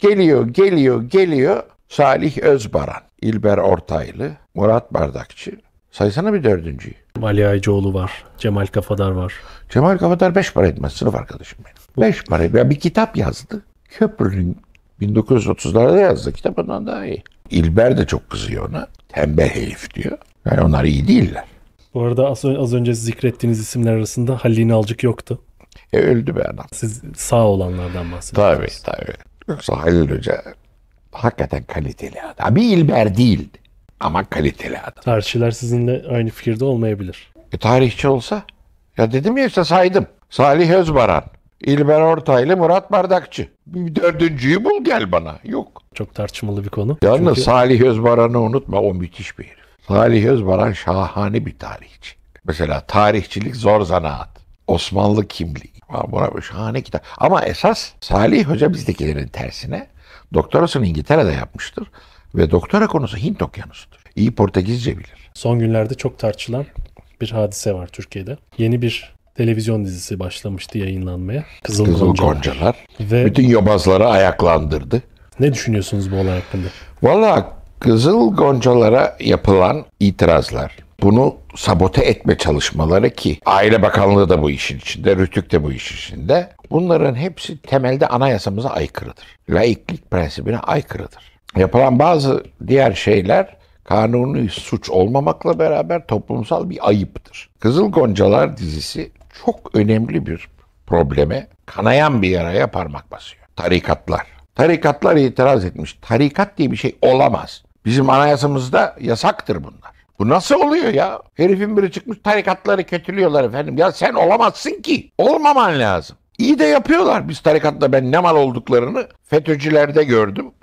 geliyor. Salih Özbaran, İlber Ortaylı, Murat Bardakçı. Saysana bir dördüncüyü. Ali Aycıoğlu var. Cemal Kafadar var. Cemal Kafadar 5 para etmez, sınıf arkadaşım benim. 5 para. Ya bir kitap yazdı. Köprünün 1930'larda yazdı. Kitap ondan daha iyi. İlber de çok kızıyor ona. Tembel herif diyor. Yani onlar iyi değiller. Bu arada az önce zikrettiğiniz isimler arasında Halil İnalcık yoktu. Öldü be adam. Siz sağ olanlardan bahsediyorsunuz. Tabii. Yoksa Halil Hoca hakikaten kaliteli adam. Bir İlber değildi ama kaliteli adam. Tarihçiler sizinle aynı fikirde olmayabilir. Tarihçi olsa, ya dedim ya işte saydım. Salih Özbaran, İlber Ortaylı, Murat Bardakçı. Bir dördüncüyü bul gel bana. Yok. Çok tartışmalı bir konu. Yalnız Çünkü Salih Özbaran'ı unutma, o müthiş bir herif. Salih Özbaran şahane bir tarihçi. Mesela tarihçilik zor zanaat. Osmanlı kimliği. Buna bir şahane kitap. Ama esas Salih Hoca bizdekilerin tersine doktorasını İngiltere'de yapmıştır. Ve doktora konusu Hint Okyanusu'dur. İyi Portekizce bilir. son günlerde çok tartışılan bir hadise var Türkiye'de. Yeni bir televizyon dizisi başlamıştı yayınlanmaya. Kızıl Goncalar. Ve bütün yobazları ayaklandırdı. ne düşünüyorsunuz bu olay hakkında? Vallahi Kızıl Goncalara yapılan itirazlar, bunu sabote etme çalışmaları ki Aile Bakanlığı da bu işin içinde, Rütük de bu işin içinde. Bunların hepsi temelde anayasamıza aykırıdır. Laiklik prensibine aykırıdır. Yapılan bazı diğer şeyler kanuni suç olmamakla beraber toplumsal bir ayıptır. Kızıl Goncalar dizisi çok önemli bir probleme, kanayan bir yaraya parmak basıyor. Tarikatlar. Tarikatlar itiraz etmiş. Tarikat diye bir şey olamaz. Bizim anayasamızda yasaktır bunlar. Bu nasıl oluyor ya? Herifin biri çıkmış tarikatları kötülüyorlar efendim. Ya sen olamazsın ki. Olmaman lazım. İyi de yapıyorlar. Biz tarikatla ben ne mal olduklarını FETÖ'cülerde gördüm.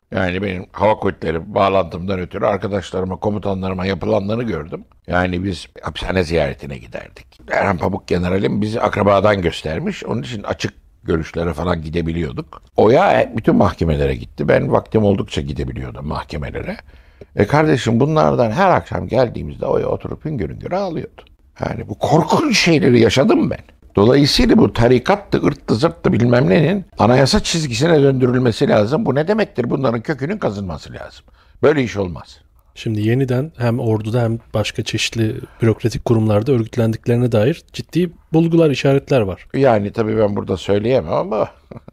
Yani benim hava kuvvetleri bağlantımdan ötürü arkadaşlarıma, komutanlarıma yapılanları gördüm. Yani biz hapishane ziyaretine giderdik. Erhan Pamuk Generalim bizi akrabadan göstermiş. Onun için açık görüşlere falan gidebiliyorduk. Oya bütün mahkemelere gitti. Ben vaktim oldukça gidebiliyordum mahkemelere. Kardeşim bunlardan her akşam geldiğimizde Oya oturup hüngür hüngür ağlıyordu. Yani bu korkunç şeyleri yaşadım ben. Dolayısıyla bu tarikattı, ırttı, zırttı bilmem nenin anayasa çizgisine döndürülmesi lazım. Bu ne demektir? Bunların kökünün kazınması lazım. Böyle iş olmaz. Şimdi yeniden hem orduda hem başka çeşitli bürokratik kurumlarda örgütlendiklerine dair ciddi bulgular, işaretler var. Yani tabii ben burada söyleyemem ama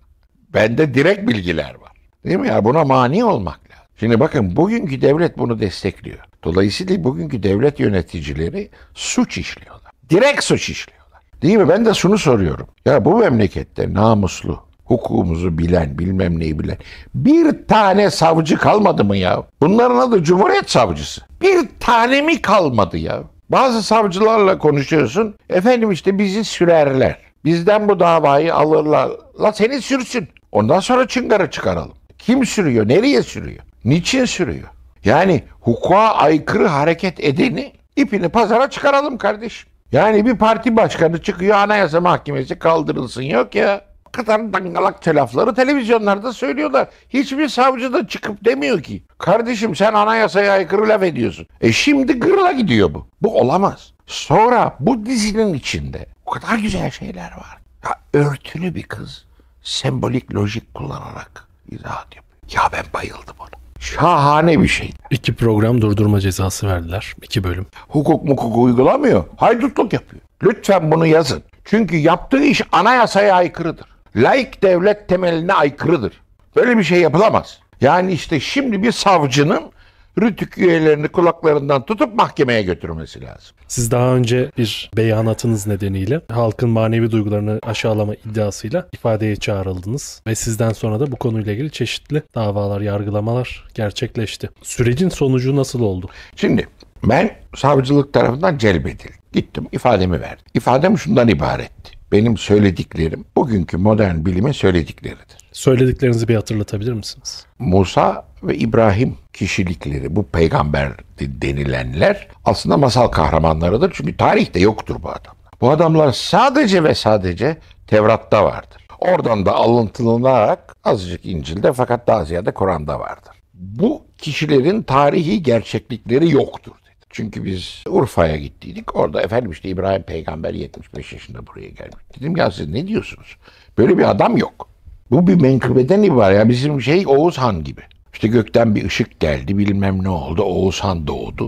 bende direkt bilgiler var. Değil mi ya? Buna mani olmak lazım. Şimdi bakın bugünkü devlet bunu destekliyor. Dolayısıyla bugünkü devlet yöneticileri suç işliyorlar. Direkt suç işliyorlar. Değil mi? Ben de şunu soruyorum. Ya bu memlekette namuslu, hukukumuzu bilen, bilmem neyi bilen bir tane savcı kalmadı mı ya? Bunların adı Cumhuriyet Savcısı. Bir tane mi kalmadı ya? Bazı savcılarla konuşuyorsun. Efendim işte bizi sürerler. Bizden bu davayı alırlar. La seni sürsün. Ondan sonra çıngarı çıkaralım. Kim sürüyor? Nereye sürüyor? Niçin sürüyor? Yani hukuka aykırı hareket edeni ipini pazara çıkaralım kardeşim. Yani bir parti başkanı çıkıyor Anayasa Mahkemesi kaldırılsın. Yok ya. Bu kadar dangalakça lafları televizyonlarda söylüyorlar. Hiçbir savcı da çıkıp demiyor ki kardeşim sen anayasaya aykırı laf ediyorsun. Şimdi gırla gidiyor bu. Bu olamaz. Sonra bu dizinin içinde o kadar güzel şeyler var. Ya örtülü bir kız sembolik lojik kullanarak izahat yapıyor. Ya ben bayıldım ona. Şahane bir şey. 2 program durdurma cezası verdiler. 2 bölüm. Hukuk uygulamıyor. Haydutluk yapıyor. Lütfen bunu yazın. Çünkü yaptığı iş anayasaya aykırıdır. Laik devlet temeline aykırıdır. Böyle bir şey yapılamaz. Yani işte şimdi bir savcının Rütük üyelerini kulaklarından tutup mahkemeye götürmesi lazım. Siz daha önce bir beyanatınız nedeniyle halkın manevi duygularını aşağılama iddiasıyla ifadeye çağrıldınız ve sizden sonra da bu konuyla ilgili çeşitli davalar, yargılamalar gerçekleşti. Sürecin sonucu nasıl oldu? Şimdi ben savcılık tarafından celbedildim. Gittim ifademi verdim. İfadem şundan ibaretti. Benim söylediklerim bugünkü modern bilimin söyledikleridir. Söylediklerinizi bir hatırlatabilir misiniz? Musa ve İbrahim kişilikleri, bu peygamber denilenler aslında masal kahramanlarıdır. Çünkü tarihte yoktur bu adamlar. Bu adamlar sadece ve sadece Tevrat'ta vardır. Oradan da alıntılaнаrak azıcık İncil'de fakat daha ziyade Kur'an'da vardır. Bu kişilerin tarihi gerçeklikleri yoktur dedi. Çünkü biz Urfa'ya gittiydik. Orada efendim işte İbrahim peygamber 75 yaşında buraya gelmiş. Dedim ya siz ne diyorsunuz? Böyle bir adam yok. Bu bir menkıbeden ibaret. Ya bizim Oğuz Han gibi. İşte gökten bir ışık geldi bilmem ne oldu. Oğuz Han doğdu.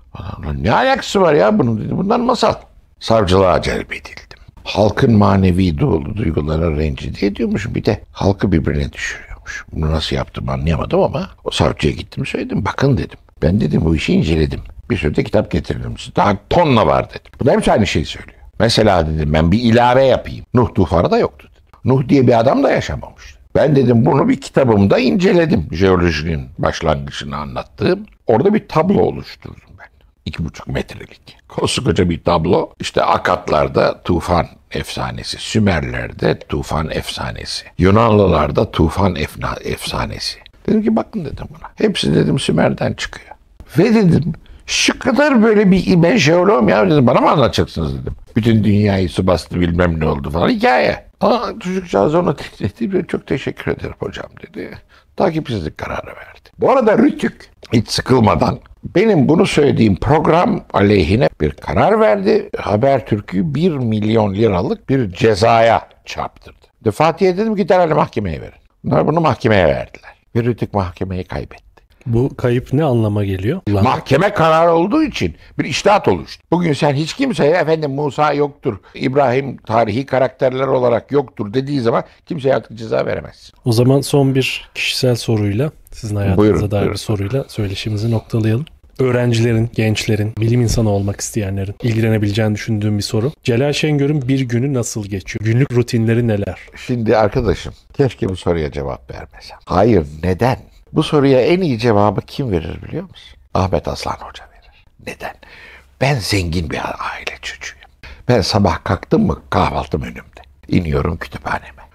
Ne alakası var ya bunun dedi. Bunlar masal. Savcılığa celbedildim. Halkın manevi duygulara rencide ediyormuş. Bir de halkı birbirine düşürüyormuş. Bunu nasıl yaptım anlayamadım ama o savcıya gittim söyledim. Bakın dedim. Ben dedim bu işi inceledim. Bir sürü de kitap getirdim. Daha tonla var dedim. Bu da hepsi aynı şeyi söylüyor. Mesela dedim ben bir ilave yapayım. Nuh tufanı da yoktu. Nuh diye bir adam da yaşamamıştı. Ben dedim bunu bir kitabımda inceledim. Jeolojinin başlangıcını anlattığım. Orada bir tablo oluşturdum ben. 2,5 metrelik. Koskoca bir tablo. İşte Akatlarda tufan efsanesi. Sümerlerde tufan efsanesi. Yunanlılarda tufan efsanesi. Dedim ki bakın dedim buna. Hepsi dedim Sümer'den çıkıyor. Ve dedim şu kadar böyle bir ben jeoloğum ya dedim bana mı anlatacaksınız dedim. Bütün dünyayı su bastı bilmem ne oldu falan hikaye. Çocukcağız ona dedi. Çok teşekkür ederim hocam dedi. Takipsizlik kararı verdi. Bu arada Rütük hiç sıkılmadan benim bunu söylediğim program aleyhine bir karar verdi. Habertürk'ü 1 milyon liralık bir cezaya çarptırdı. Fatih'e dedim ki derhal mahkemeye verin. Bunlar bunu mahkemeye verdiler. Ve Rütük mahkemeyi kaybetti. Bu kayıp ne anlama geliyor? Mahkeme kararı olduğu için bir içtihat oluştu. Bugün sen hiç kimseye efendim Musa yoktur, İbrahim tarihi karakterler olarak yoktur dediği zaman kimseye artık ceza veremezsin. O zaman son bir kişisel soruyla, sizin hayatınıza dair bir soruyla söyleşimizi noktalayalım. Öğrencilerin, gençlerin, bilim insanı olmak isteyenlerin ilgilenebileceğini düşündüğüm bir soru. Celal Şengör'ün bir günü nasıl geçiyor? Günlük rutinleri neler? Şimdi arkadaşım keşke bu soruya cevap vermesem. Hayır, neden? Bu soruya en iyi cevabı kim verir biliyor musun? Ahmet Aslan Hoca verir. Neden? Ben zengin bir aile çocuğuyum. Ben sabah kalktım mı kahvaltım önümde. İniyorum kütüphaneme.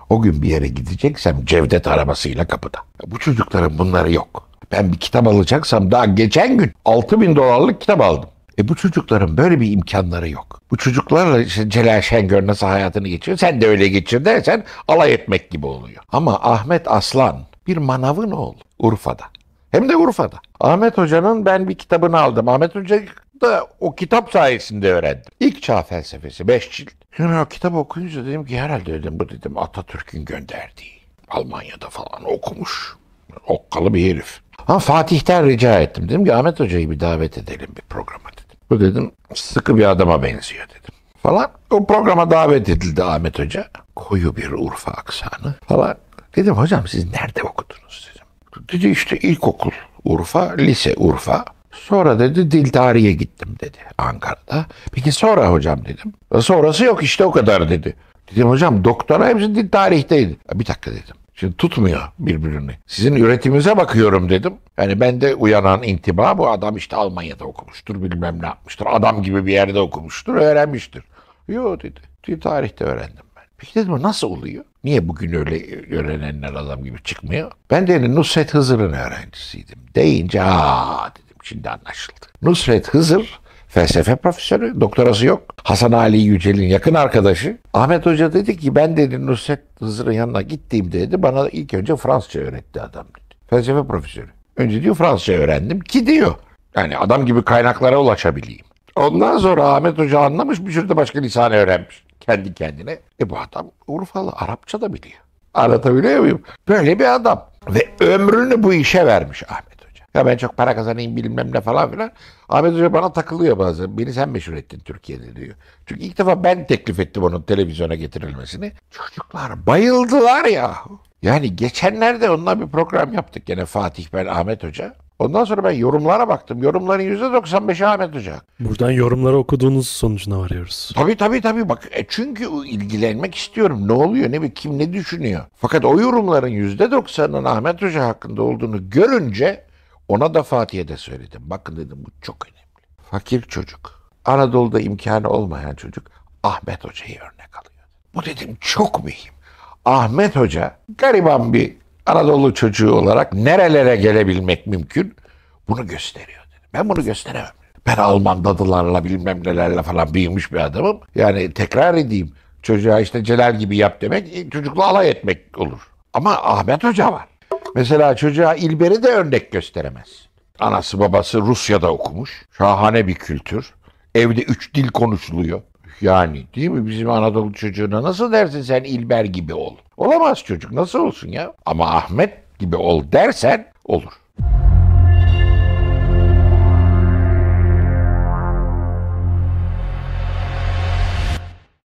O gün bir yere gideceksem Cevdet arabasıyla kapıda. Bu çocukların bunları yok. Ben bir kitap alacaksam daha geçen gün $6.000 kitap aldım. Bu çocukların böyle bir imkanları yok. Bu çocuklarla işte Celal Şengör nasıl hayatını geçiriyor, sen de öyle geçir dersen alay etmek gibi oluyor. Ama Ahmet Aslan bir manavın oğlu Urfa'da. Hem de Urfa'da. Ahmet Hoca'nın ben bir kitabını aldım. Ahmet Hoca da o kitap sayesinde öğrendim. İlk Çağ Felsefesi 5 cilt. Yani o kitabı okuyunca dedim ki herhalde dedim bu dedim Atatürk'ün gönderdiği. Almanya'da falan okumuş. Okkalı bir herif. Ama Fatih'ten rica ettim. Dedim ki Ahmet Hoca'yı bir davet edelim bir programa dedim. Bu dedim sıkı bir adama benziyor dedim. Falan. O programa davet edildi Ahmet Hoca. Koyu bir Urfa aksanı falan. Dedim hocam siz nerede okudunuz dedim. Dedi işte ilkokul Urfa, lise Urfa. Sonra dedi dil tarihe gittim dedi Ankara'da. Peki sonra hocam dedim. Sonrası yok işte o kadar dedi. Dedim hocam doktora hepsi dil tarihteydi. Bir dakika dedim. Şimdi tutmuyor birbirini. Sizin üretiminize bakıyorum dedim. Yani bende uyanan intiba bu adam işte Almanya'da okumuştur bilmem ne yapmıştır. Adam gibi bir yerde okumuştur öğrenmiştir. Yok dedi. Dil tarihte öğrendim ben. Peki dedim nasıl oluyor? Niye bugün öyle öğrenenler adam gibi çıkmıyor? Ben de Nusret Hızır'ın öğrencisiydim. Deyince dedim şimdi anlaşıldı. Nusret Hızır felsefe profesörü, doktorası yok. Hasan Ali Yücel'in yakın arkadaşı. Ahmet Hoca dedi ki ben dedi Nusret Hızır'ın yanına gittiğimde dedi bana ilk önce Fransızca öğretti adam dedi. Felsefe profesörü. Önce diyor Fransızca öğrendim ki diyor. Yani adam gibi kaynaklara ulaşabileyim. Ondan sonra Ahmet Hoca anlamış bir sürü de başka lisan öğrenmiş kendi kendine. Bu adam Urfalı Arapça da biliyor. Anlatabiliyor muyum? Böyle bir adam. Ve ömrünü bu işe vermiş Ahmet Hoca. Ya ben çok para kazanayım bilmem ne falan filan. Ahmet Hoca bana takılıyor bazen. Beni sen meşhur ettin Türkiye'de diyor. Çünkü ilk defa ben teklif ettim onun televizyona getirilmesini. Çocuklar bayıldılar ya. Yani geçenlerde onunla bir program yaptık gene Fatih ben Ahmet Hoca. Ondan sonra ben yorumlara baktım. Yorumların %95'i Ahmet Hoca. Buradan yorumları okuduğunuz sonucuna varıyoruz. Tabii. Bak çünkü ilgilenmek istiyorum. Ne oluyor, kim ne düşünüyor. Fakat o yorumların %90'ının Ahmet Hoca hakkında olduğunu görünce ona da Fatih'e de söyledim. Bakın dedim bu çok önemli. Fakir çocuk, Anadolu'da imkanı olmayan çocuk Ahmet Hoca'yı örnek alıyor. Bu dedim çok mühim. Ahmet Hoca gariban bir Anadolu çocuğu olarak nerelere gelebilmek mümkün bunu gösteriyor dedi. Ben bunu gösteremem. Ben Alman dadılarla bilmem nelerle falan büyümüş bir adamım. Yani tekrar edeyim çocuğa işte Celal gibi yap demek çocukla alay etmek olur. Ama Ahmet Hoca var. Mesela çocuğa İlber'i de örnek gösteremez. Anası babası Rusya'da okumuş. Şahane bir kültür. Evde 3 dil konuşuluyor. Yani değil mi bizim Anadolu çocuğuna nasıl dersin sen İlber gibi ol? Olamaz çocuk nasıl olsun ya? Ama Ahmet gibi ol dersen olur.